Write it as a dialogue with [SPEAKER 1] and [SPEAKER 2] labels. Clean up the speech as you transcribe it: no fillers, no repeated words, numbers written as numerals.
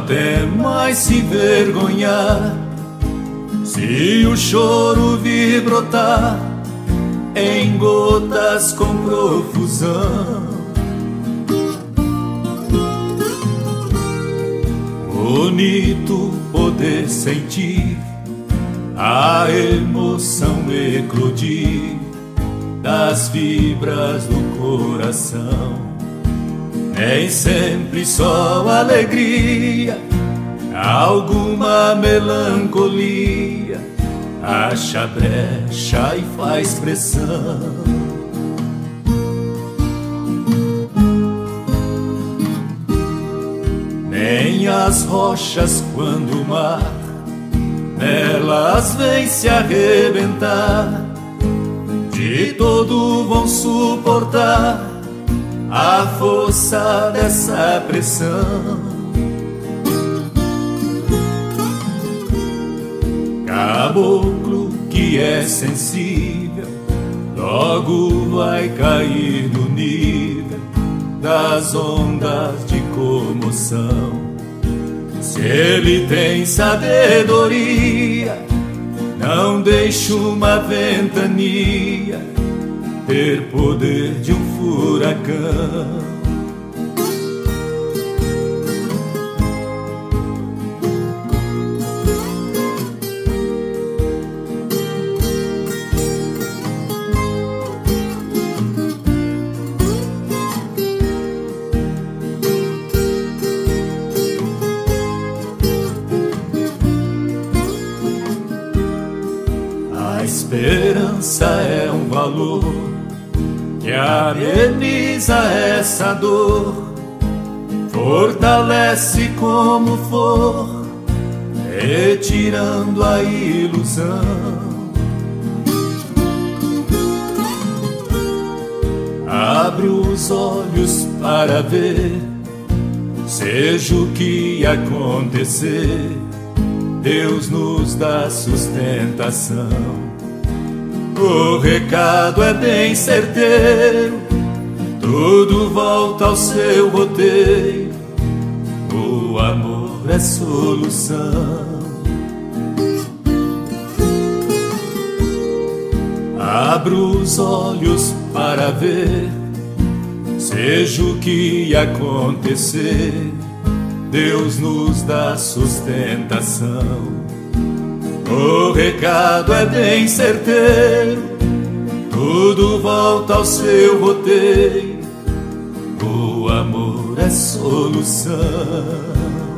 [SPEAKER 1] até mais se envergonhar, se o choro vir brotar em gotas com profusão. Bonito poder sentir a emoção eclodir das fibras do coração. Nem sempre só alegria, alguma melancolia acha brecha e faz pressão. Nem as rochas quando o mar nelas vem se arrebentar, de todo vão suportar a força dessa pressão. Caboclo que é sensível logo vai cair no nível das ondas de comoção. Se ele tem sabedoria, não deixe uma ventania ter poder de um furacão. A esperança é um valor que ameniza essa dor, fortalece como for, retirando a ilusão. Abre os olhos para ver, seja o que acontecer, Deus nos dá sustentação. O recado é bem certeiro, tudo volta ao seu roteiro, o amor é solução. Abra os olhos para ver, seja o que acontecer, Deus nos dá sustentação. O recado é bem certeiro, tudo volta ao seu roteiro, o amor é solução.